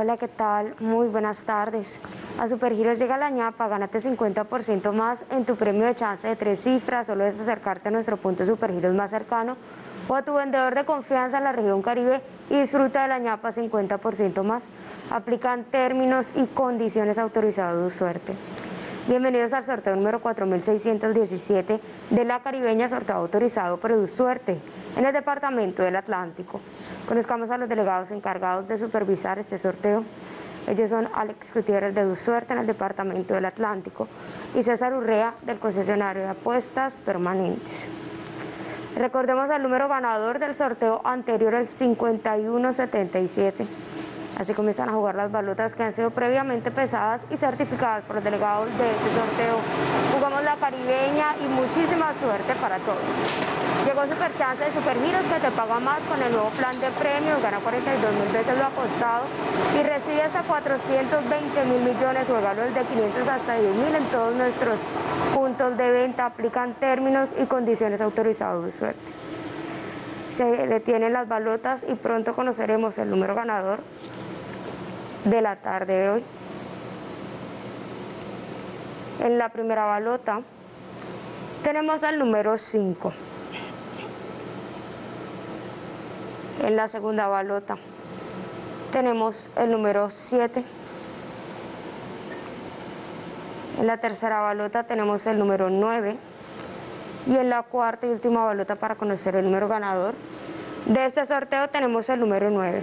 Hola, ¿qué tal? Muy buenas tardes. A Supergiros llega la ñapa, gánate 50% más en tu premio de chance de 3 cifras. Solo es acercarte a nuestro punto Supergiros más cercano o a tu vendedor de confianza en la región Caribe y disfruta de la ñapa 50% más. Aplican términos y condiciones autorizados de suerte. Bienvenidos al sorteo número 4617 de la Caribeña, sorteo autorizado por EduSuerte en el departamento del Atlántico. Conozcamos a los delegados encargados de supervisar este sorteo. Ellos son Alex Gutiérrez de EduSuerte en el departamento del Atlántico y César Urrea del concesionario de apuestas permanentes. Recordemos el número ganador del sorteo anterior, el 5177. Así comienzan a jugar las balotas que han sido previamente pesadas y certificadas por los delegados de este sorteo. Jugamos la Caribeña y muchísima suerte para todos. Llegó Superchance de Supergiros, que te paga más con el nuevo plan de premios, gana 42.000 veces lo apostado y recibe hasta 420.000 millones, juega los de 500 hasta 10.000 en todos nuestros puntos de venta. Aplican términos y condiciones autorizados de suerte. Se detienen las balotas y pronto conoceremos el número ganador de la tarde de hoy. En la primera balota tenemos el número 5. En la segunda balota tenemos el número 7. En la tercera balota tenemos el número 9. Y en la cuarta y última balota para conocer el número ganador de este sorteo tenemos el número 9.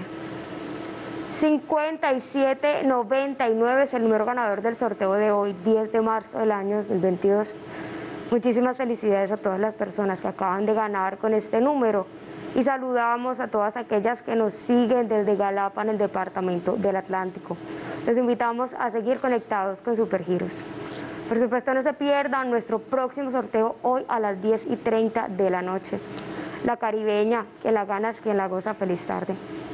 5799 es el número ganador del sorteo de hoy, 10 de marzo del año 2022. Muchísimas felicidades a todas las personas que acaban de ganar con este número y saludamos a todas aquellas que nos siguen desde Galapa en el departamento del Atlántico. Los invitamos a seguir conectados con Supergiros. Por supuesto, no se pierdan nuestro próximo sorteo hoy a las 10:30 de la noche. La Caribeña, quien la gana es quien la goza. Feliz tarde.